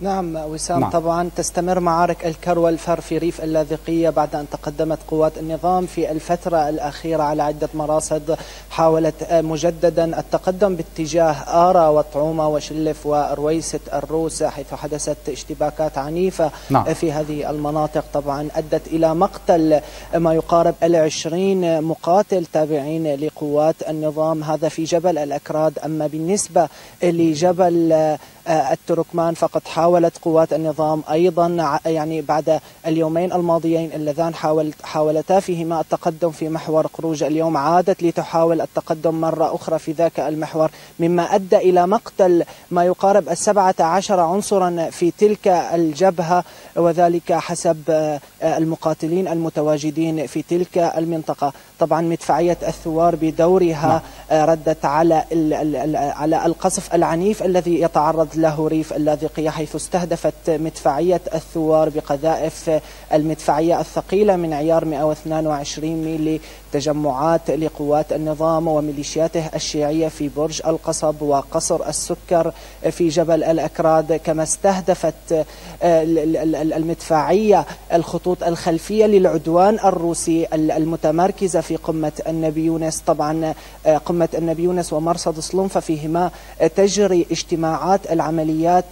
نعم وسام، طبعا تستمر معارك الكر والفر في ريف اللاذقية بعد أن تقدمت قوات النظام في الفترة الأخيرة على عدة مراصد. حاولت مجددا التقدم باتجاه آرا وطعومة وشلف ورويسة الروس، حيث حدثت اشتباكات عنيفة في هذه المناطق. طبعا أدت إلى مقتل ما يقارب 20 مقاتل تابعين لقوات النظام، هذا في جبل الأكراد. أما بالنسبة لجبل التركمان فقد حاولت قوات النظام أيضا يعني بعد اليومين الماضيين اللذان حاولتا فيهما التقدم في محور قروج، اليوم عادت لتحاول التقدم مرة أخرى في ذاك المحور، مما أدى إلى مقتل ما يقارب 17 عنصرا في تلك الجبهة، وذلك حسب المقاتلين المتواجدين في تلك المنطقة. طبعا مدفعية الثوار بدورها ردت على القصف العنيف الذي يتعرض له ريف اللاذقية، حيث استهدفت مدفعية الثوار بقذائف المدفعية الثقيلة من عيار 122 ميلي تجمعات لقوات النظام وميليشياته الشيعية في برج القصب وقصر السكر في جبل الأكراد. كما استهدفت المدفعية الخطوط الخلفية للعدوان الروسي المتمركزة في قمة النبي يونس. طبعا قمة النبي يونس ومرصد صلنفة فيهما تجري اجتماعات العمليات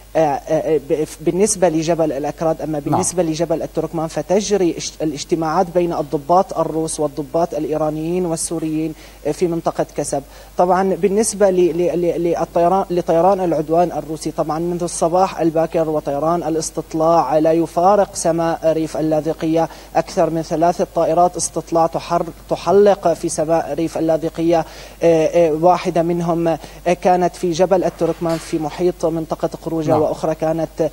بالنسبة لجبل الأكراد. أما بالنسبة لجبل التركمان فتجري الاجتماعات بين الضباط الروس والضباط الإيرانيين والسوريين في منطقة كسب. طبعا بالنسبة لطيران العدوان الروسي، طبعا منذ الصباح الباكر وطيران الاستطلاع لا يفارق سماء ريف اللاذقية. أكثر من 3 طائرات استطلاع تحلق في سماء ريف اللاذقية، واحدة منهم كانت في جبل التركمان في محيط منطقة قروجة، وأخرى كانت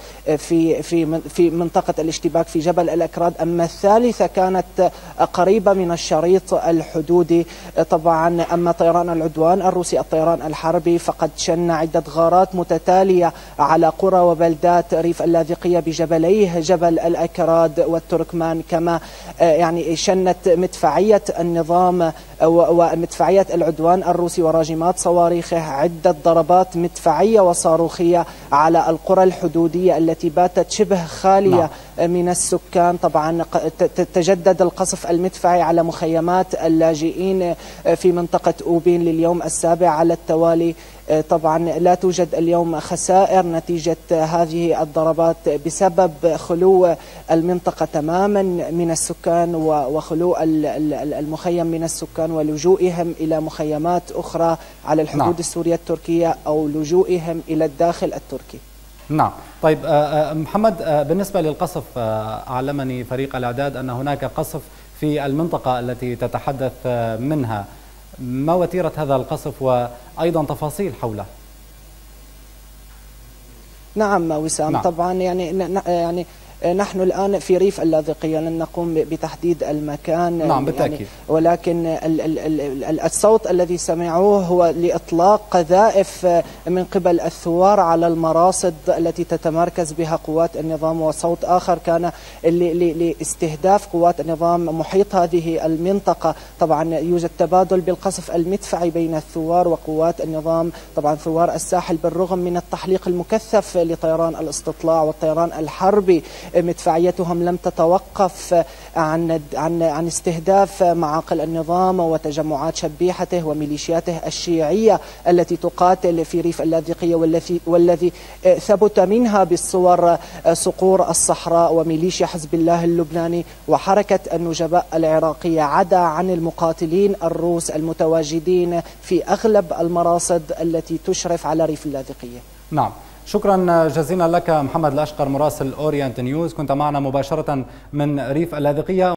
في منطقة الاشتباك في جبل الأكراد. أما الثالثة كانت قريبة من الشريط الحدودي. طبعا أما طيران العدوان الروسي الطيران الحربي فقد شن عدة غارات متتالية على قرى وبلدات ريف اللاذقية بجبليه جبل الأكراد والتركمان. كما يعني شنت مدفعية النظام ومدفعية العدوان الروسي وراجمات صواريخه عدة ضربات مدفعية وصاروخية على القرى الحدودية التي باتت شبه خالية من السكان. طبعا تجدد القصف المدفعي على مخيمات اللاجئين في منطقة أوبين لليوم السابع على التوالي. طبعا لا توجد اليوم خسائر نتيجة هذه الضربات بسبب خلو المنطقة تماما من السكان وخلو المخيم من السكان ولجوئهم إلى مخيمات أخرى على الحدود السورية التركية أو لجوئهم إلى الداخل التركي. نعم. طيب محمد، بالنسبة للقصف أعلمني فريق الإعداد أن هناك قصف في المنطقة التي تتحدث منها، ما وتيرة هذا القصف وأيضا تفاصيل حوله؟ نعم وسام، طبعا يعني نحن الآن في ريف اللاذقية لن نقوم بتحديد المكان. نعم بالتأكيد. يعني ولكن الصوت الذي سمعوه هو لإطلاق قذائف من قبل الثوار على المراصد التي تتمركز بها قوات النظام، وصوت آخر كان لاستهداف قوات النظام محيط هذه المنطقة. طبعا يوجد تبادل بالقصف المدفعي بين الثوار وقوات النظام. طبعا ثوار الساحل بالرغم من التحليق المكثف لطيران الاستطلاع والطيران الحربي مدفعيتهم لم تتوقف عن استهداف معاقل النظام وتجمعات شبيحته وميليشياته الشيعية التي تقاتل في ريف اللاذقية، والذي ثبت منها بالصور صقور الصحراء وميليشيا حزب الله اللبناني وحركة النجباء العراقية، عدا عن المقاتلين الروس المتواجدين في أغلب المراصد التي تشرف على ريف اللاذقية. نعم، شكرا جزيلا لك محمد الأشقر مراسل أورينت نيوز، كنت معنا مباشرة من ريف اللاذقية.